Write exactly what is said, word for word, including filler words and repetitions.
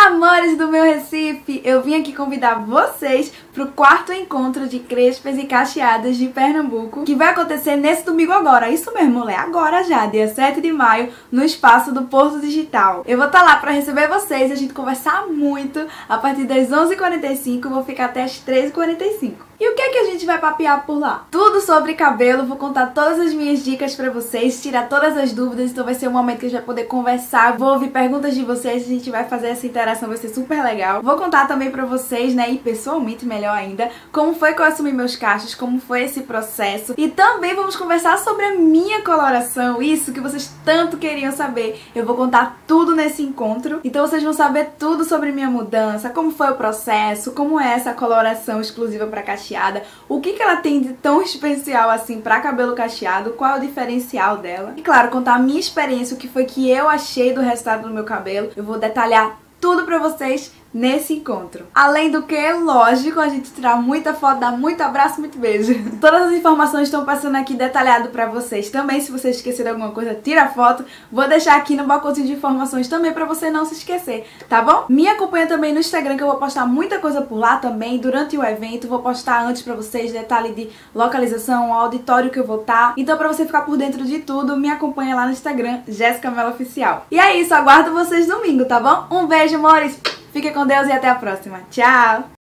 Amores do meu Recife, eu vim aqui convidar vocês para o quarto encontro de crespas e cacheadas de Pernambuco, que vai acontecer nesse domingo agora, isso mesmo, mulher, agora já, dia sete de maio, no espaço do Porto Digital. Eu vou estar lá para receber vocês, a gente conversar muito, a partir das onze e quarenta e cinco, vou ficar até as treze e quarenta e cinco. E o que é que a gente vai papear por lá? Tudo sobre cabelo, vou contar todas as minhas dicas pra vocês, tirar todas as dúvidas, então vai ser um momento que a gente vai poder conversar, vou ouvir perguntas de vocês, a gente vai fazer essa interação, vai ser super legal. Vou contar também pra vocês, né, e pessoalmente melhor ainda, como foi que eu assumi meus cachos, como foi esse processo, e também vamos conversar sobre a minha coloração, isso que vocês tanto queriam saber. Eu vou contar tudo nesse encontro, então vocês vão saber tudo sobre minha mudança, como foi o processo, como é essa coloração exclusiva pra cacheada, o que que ela tem de tão especial assim pra cabelo cacheado, qual é o diferencial dela. E claro, contar a minha experiência, o que foi que eu achei do resultado do meu cabelo. Eu vou detalhar tudo pra vocês nesse encontro. Além do que, lógico, a gente tirar muita foto, dar muito abraço, muito beijo. Todas as informações estão passando aqui detalhado pra vocês também. Se vocês esquecerem alguma coisa, tira a foto. Vou deixar aqui no balcãozinho de informações também pra você não se esquecer, tá bom? Me acompanha também no Instagram, que eu vou postar muita coisa por lá também durante o evento. Vou postar antes pra vocês, detalhe de localização, o auditório que eu vou estar. Então, pra você ficar por dentro de tudo, me acompanha lá no Instagram, Jéssica Mello Oficial. E é isso, aguardo vocês domingo, tá bom? Um beijo, amores! Fique com Deus e até a próxima. Tchau!